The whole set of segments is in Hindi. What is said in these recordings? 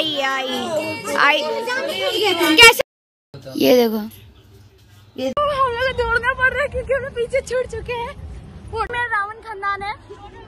आई कैसे? ये देखो, ये हम लोग दौड़ना पड़ रहा है क्योंकि हमें पीछे छूट चुके हैं। वो मेरा रावण खानदान है।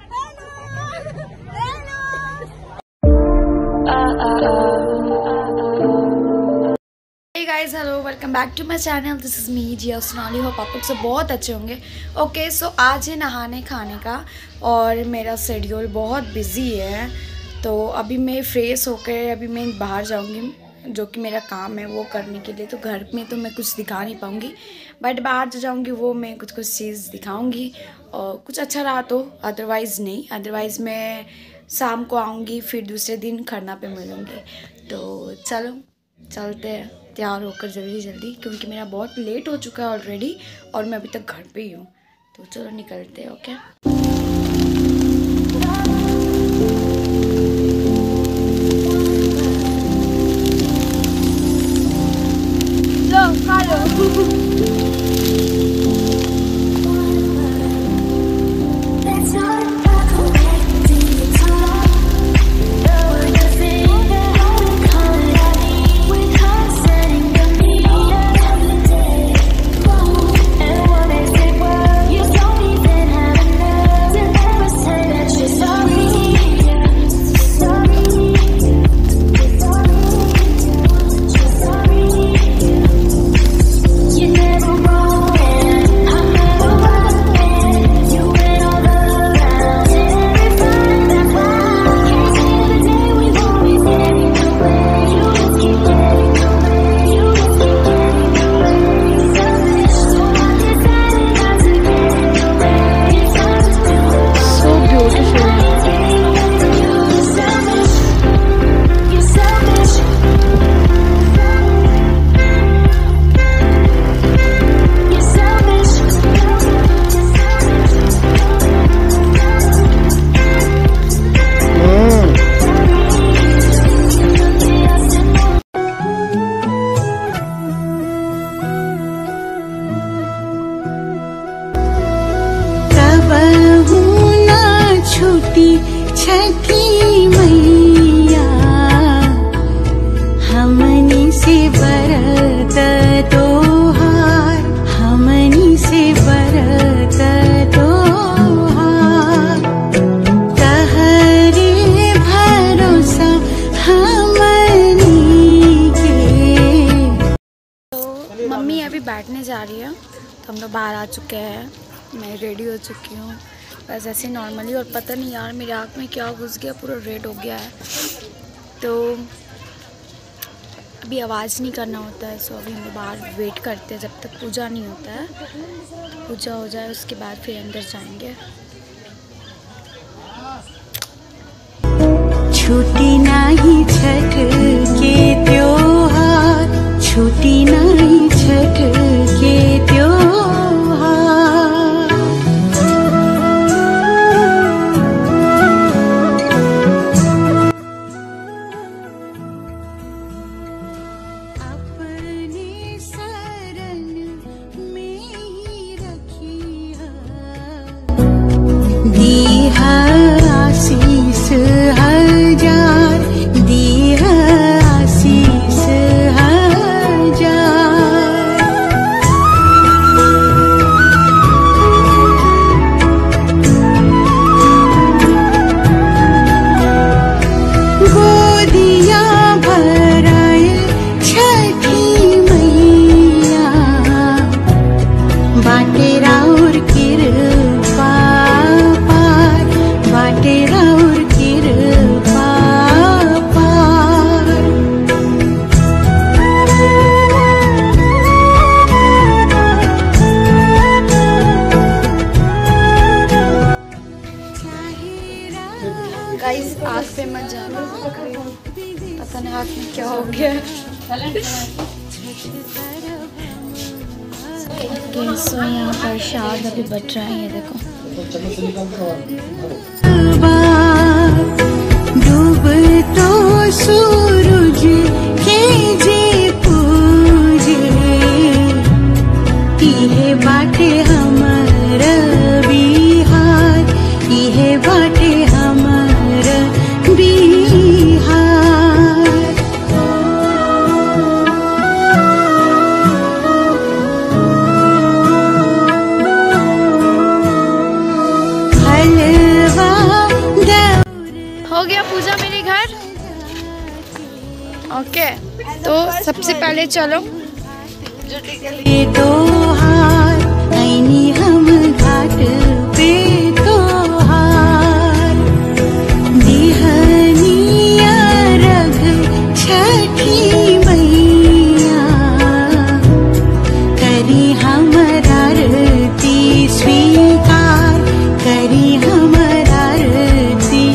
Hey guys, hello, welcome back to my channel. This is me, Jia Sonali. Hope आप लोग सब बहुत अच्छे होंगे। ओके, सो आज है नहाने खाने का और मेरा शेड्यूल बहुत बिजी है। तो अभी मैं फ्रेश होकर अभी मैं बाहर जाऊंगी, जो कि मेरा काम है वो करने के लिए। तो घर में तो मैं कुछ दिखा नहीं पाऊंगी, बट बाहर जो जाऊंगी वो मैं कुछ चीज़ दिखाऊंगी और कुछ अच्छा रहा तो, अदरवाइज़ नहीं। अदरवाइज़ मैं शाम को आऊँगी, फिर दूसरे दिन खरना पे मिलूँगी। तो चलो चलते हैं तैयार होकर जल्दी क्योंकि मेरा बहुत लेट हो चुका है ऑलरेडी और मैं अभी तक घर पे ही हूँ। तो चलो निकलते हैं। ओके, छठी मैया हमनी से बरत तोहार, हमनी से बरत तोहार, तहरे भरोसा हमनी के। तो मम्मी अभी बैठने जा रही है तो हम लोग बाहर आ चुके हैं। मैं रेडी हो चुकी हूँ बस ऐसे नॉर्मली। और पता नहीं यार मेरी आँख में क्या घुस गया, पूरा रेड हो गया है। तो अभी आवाज़ नहीं करना होता है, सो अभी हम बाहर वेट करते हैं जब तक पूजा नहीं होता है। तो पूजा हो जाए उसके बाद फिर अंदर जाएंगे। छुट्टी नहीं छठ के त्योहार, छुट्टी नहीं छठ के त्योहार। आशीष हजार, दी आशीष हजार। गोदिया भराए छठी मैया, बाटे राउर कृपा पार, बाटे राउर कृपा पार। गाइस आँख पे मत जाना, पता नहीं आँख में क्या हो गया। सो यहाँ प्रसाद अभी बच रहा है, ये देखो। डूब तो सूरज के जे पूजे, इहे बाटे हमर बिहार, इहे बाटे हमर बिहार। ओके, तो सबसे पहले चलो तो हार आईनी हम घाट पे तो हार दिहनिया रग छठी मैया करी हमरा आरती स्वीकार करी हमरा आरती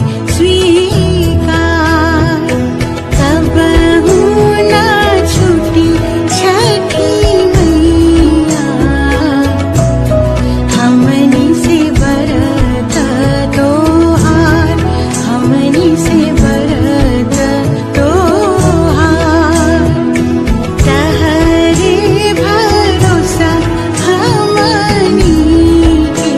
स्वीकार तब ना छुटी छठी मैया हमनी से बरत तोहार हमनी से बरत तोहार तहरे भरोसा हमनी के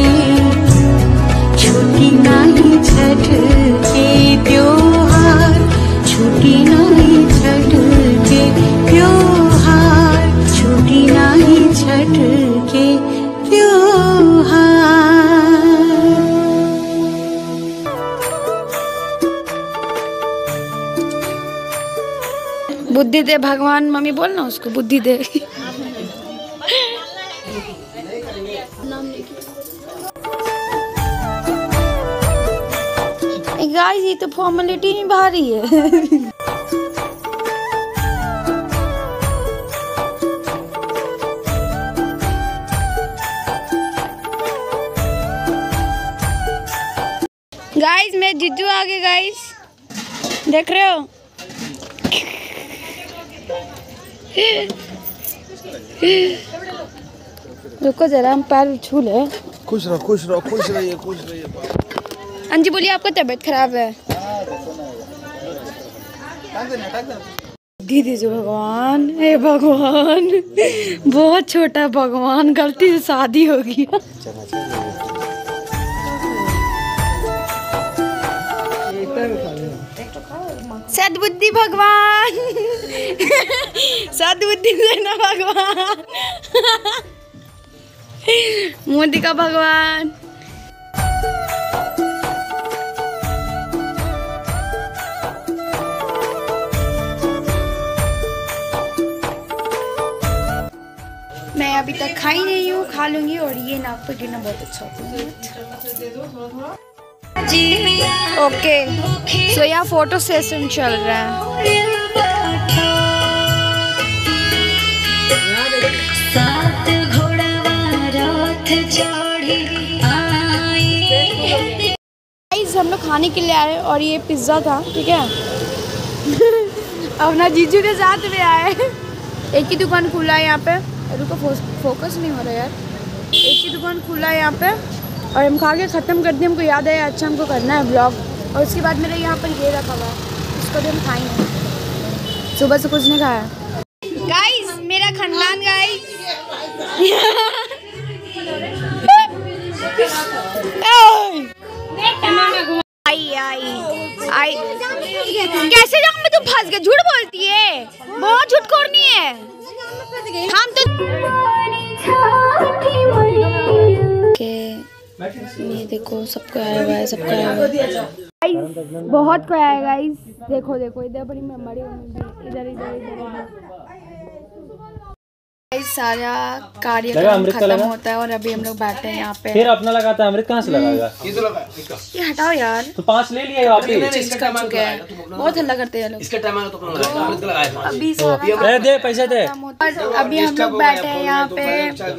छुट्टी नाही छठ के त्योहार छुट्टी नाही छठ के त्योहार छुट्टी नाही छठ के त्योहार। बुद्धि दे भगवान, मम्मी बोलना उसको बुद्धि दे। गाइस ये तो फॉर्मेलिटी निभा रही है। गाइस मैं जीजू आ गए गाइस, देख रहे हो? रुको जरा, हम पैर छू ले। खुश रहो खुश रहो खुश रहिए खुश रहिए। अंजी बोलिए आपका तबीयत खराब है। दीदी जो भगवान, हे भगवान, बहुत छोटा भगवान, गलती से शादी हो गया। सद्बुद्धि भगवान, सद्बुद्धि देना भगवान, मोदी का भगवान। मैं अभी तक खाई नहीं हूँ, खा लूंगी और ये नाक पे गिरना बहुत अच्छा होता है। ओके, सो यहाँ फोटो सेशन चल रहा है। हम लोग खाने के लिए आए और ये पिज्ज़ा था, ठीक है। अब ना जीजू के साथ में आए। एक ही दुकान खुला है यहाँ पे, रुको फोकस नहीं हो रहा यार। एक ही दुकान खुला है यहाँ पे और हम खा के ख़त्म कर दिए। हमको याद आया अच्छा हमको करना है ब्लॉग, और उसके बाद मेरे यहाँ पर ये रखा हुआ है, इसको भी हम खाएंगे। सुबह से कुछ नहीं खाया। गाइस मेरा खानदान गाइस। आई कैसे जाऊँ मैं? तू फंस गया, झूठ बोलती है, बहुत झूठ खोरनी है। हम तो ये देखो सबको आया हुआ है, सबको आया हुआ है गाइस, बहुत को आया गाइस। देखो देखो इधर बड़ी मेमोरी, इधर इधर इधर सारा कार्यक्रम खत्म होता है और अभी हम लोग बैठे हैं यहाँ पे। फिर अपना लगाता है, अमृत कहाँ से लगाएगा? ये हटाओ यार, तो 5 ले लिए आप ही। चेंज कर चुके हैं, बहुत हल्ला करते हैं लोग। इसका टाइम आया तो अभी सारा दे पैसे दे। और अभी हम लोग बैठे हैं यहाँ पे,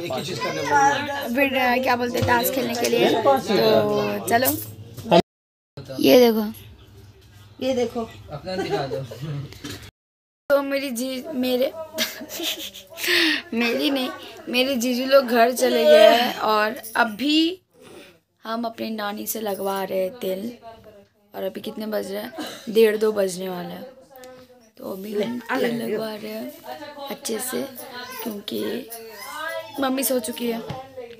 क्या बोलते हैं, टास्क खेलने के लिए। तो चलो ये देखो, ये देखो अपना दिखा दो। तो मेरी मेरे जीजू लोग घर चले गए हैं और अभी हम अपनी नानी से लगवा रहे हैं तेल। और अभी कितने बज रहे हैं? 1:30-2 बजने वाला है। तो अभी हम तेल लगवा रहे हैं अच्छे से, क्योंकि मम्मी सो चुकी है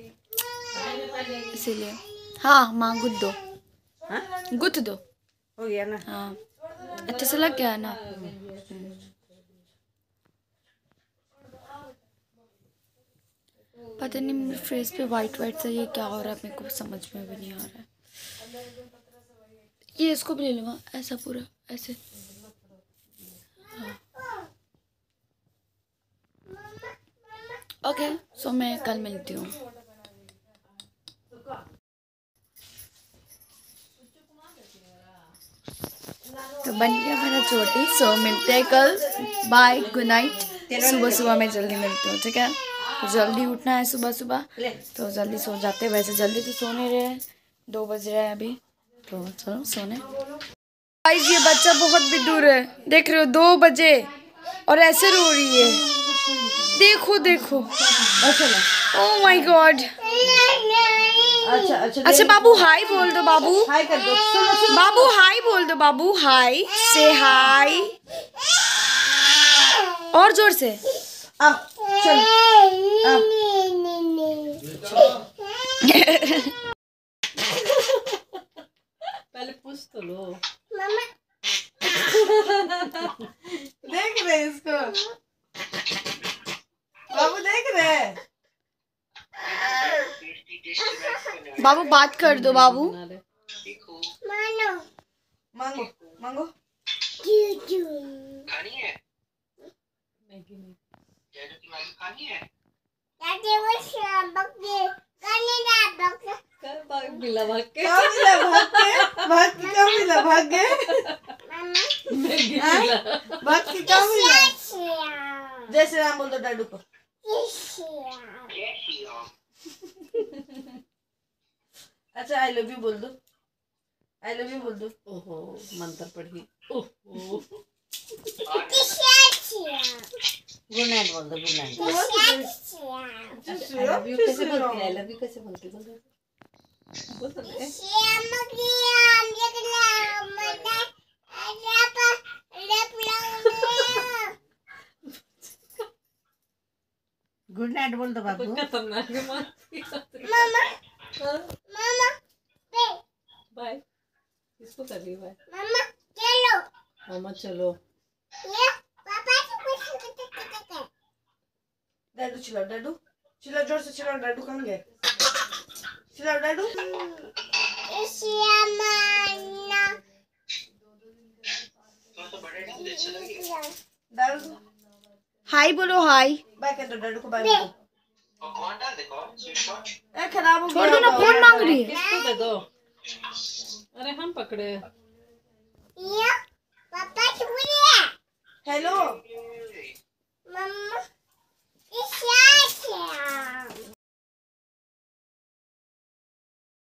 इसीलिए। हाँ माँ गुथ दो, गुथ दो, हो गया ना? हाँ अच्छे से लग गया ना। पता नहीं मेरे फेस पे वाइट सा ये क्या हो रहा है, मेरे को समझ में भी नहीं आ रहा है। ये इसको भी ले लूँगा ऐसा पूरा ऐसे। हाँ ओके सो मैं कल मिलती हूँ। तो बन गया मेरा चोटी। सो मिलते हैं कल। Bye, good night. सुबह सुबह मैं जल्दी मिलती हूँ, ठीक है। तो जल्दी उठना है सुबह सुबह, तो जल्दी सो जाते हैं। वैसे जल्दी तो सो नहीं रहे, 2 बज रहे हैं अभी, तो चलो सोने। गाइस ये बच्चा बहुत भी दूर है, देख रहे हो, 2 बजे और ऐसे रो रही है। देखो देखो, ओह माय गॉड। अच्छा बाबू हाय बोल दो, बाबू हाय कर दो। बाबू हाय बोल दो, बाबू हाय, से हाय और जोर से। चल पहले पूछ तो लो। मामा देख रहे इसको, बाबू देख रहे। बाबू बात कर दो, बाबू मानो मांगो मांगो। जूजू खानी है मैगी नहीं। जैनू की मैगी खानी है। दादी वो शाबक दे कने ना बक कर भाग मिला भाग के। क्या मिला भाग के? भाग के क्या मिला भाग के? मामा मैगी मिला। भाग के क्या मिला? जय श्री राम बोल दो डैडू को। अच्छा आई लव यू बोल दो। आई लव यू बोल दो। ओहो मंत्र पढ़ी। ओहो गुड नाइट बोल दो। Good night. I love you कैसे बोलती? आई लव यू कैसे बोलती? बोल दो। बोल दो। गुड नाइट बोल दो बाबू। खतरनाक है मामा मामा बाय। किसको कर रही है बाय? मामा चलो मामा चलो। ये पापा से पूछ। डैडू चिल्लाओ, डैडू चिल्लाओ, जोर से चिल्लाओ। डैडू कहाँ गए? चिल्लाओ डैडू। तो बड़े डंडे चले गए। डैडू हाय बोलो, हाय। बाय कर दो डैडू को। बाय बोल दो। और कौन डाल दे कौन स्वीट कॉर्न। ए खराब हो गया। छोड़ दो ना, फोन मांग रही है। किसको दे दो? अरे हम पकड़े। ये पापा से पूछ। हेलो मम्मा